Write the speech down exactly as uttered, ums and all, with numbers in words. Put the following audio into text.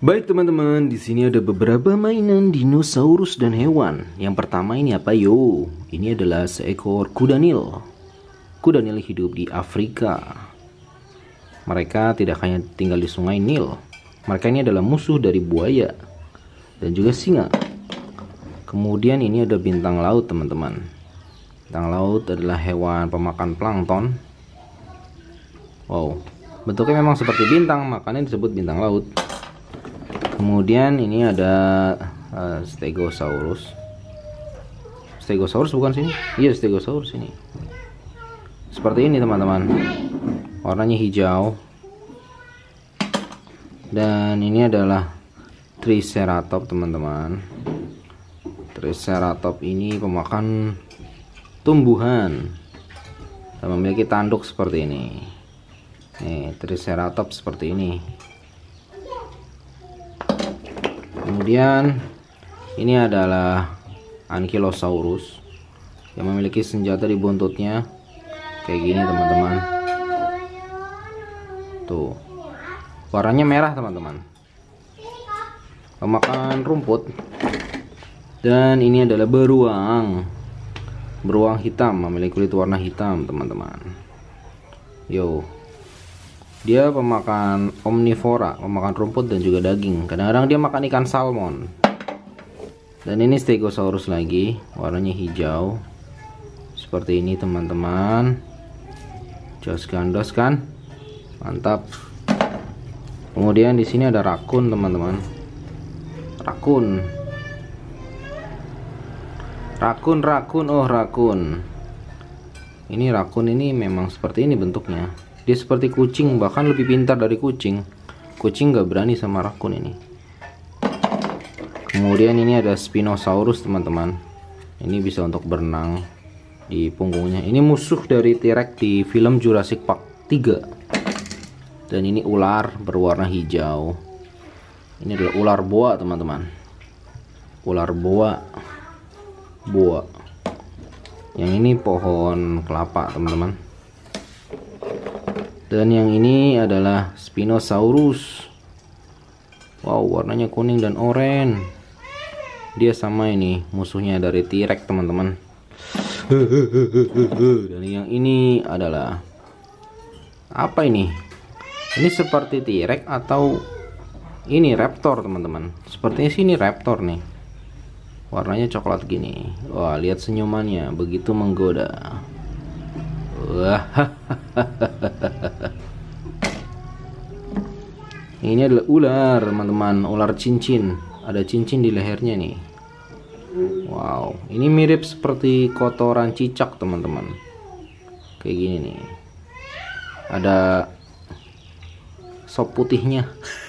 Baik teman-teman, di sini ada beberapa mainan dinosaurus dan hewan. Yang pertama ini apa yo? Ini adalah seekor kuda Nil. Kuda Nil hidup di Afrika. Mereka tidak hanya tinggal di sungai Nil. Mereka ini adalah musuh dari buaya dan juga singa. Kemudian ini ada bintang laut teman-teman. Bintang laut adalah hewan pemakan plankton. Wow, bentuknya memang seperti bintang, makanya disebut bintang laut. Kemudian ini ada uh, Stegosaurus. Stegosaurus bukan sini? Iya, Stegosaurus ini. Seperti ini teman-teman. Warnanya hijau. Dan ini adalah Triceratops teman-teman. Triceratops ini pemakan tumbuhan dan memiliki tanduk seperti ini. Nih, Triceratops seperti ini. Kemudian ini adalah Ankylosaurus yang memiliki senjata di buntutnya kayak gini teman-teman. Tuh, warnanya merah teman-teman, pemakan rumput. Dan ini adalah beruang, beruang hitam memiliki kulit warna hitam teman-teman. Yo, dia pemakan omnivora, pemakan rumput dan juga daging. Kadang-kadang dia makan ikan salmon. Dan ini Stegosaurus lagi, warnanya hijau. Seperti ini teman-teman. Jos gandos kan? Mantap. Kemudian di sini ada rakun teman-teman. Rakun. Rakun, rakun, oh rakun. Ini rakun ini memang seperti ini bentuknya. Dia seperti kucing, bahkan lebih pintar dari kucing. Kucing gak berani sama rakun ini. Kemudian ini ada Spinosaurus teman-teman. Ini bisa untuk berenang di punggungnya. Ini musuh dari T-Rex di film Jurassic Park tiga. Dan ini ular berwarna hijau. Ini adalah ular boa teman-teman. Ular boa. Boa. Yang ini pohon kelapa teman-teman. Dan yang ini adalah Spinosaurus. Wow, warnanya kuning dan oranye. Dia sama ini musuhnya dari T-Rex teman-teman. Dan yang ini adalah apa ini? Ini seperti T-Rex atau ini raptor teman-teman? Sepertinya sini raptor nih. Warnanya coklat gini. Wah, lihat senyumannya, begitu menggoda. Wah. Ini adalah ular teman-teman, ular cincin. Ada cincin di lehernya nih. Wow, ini mirip seperti kotoran cicak teman-teman. Kayak gini nih. Ada sop putihnya.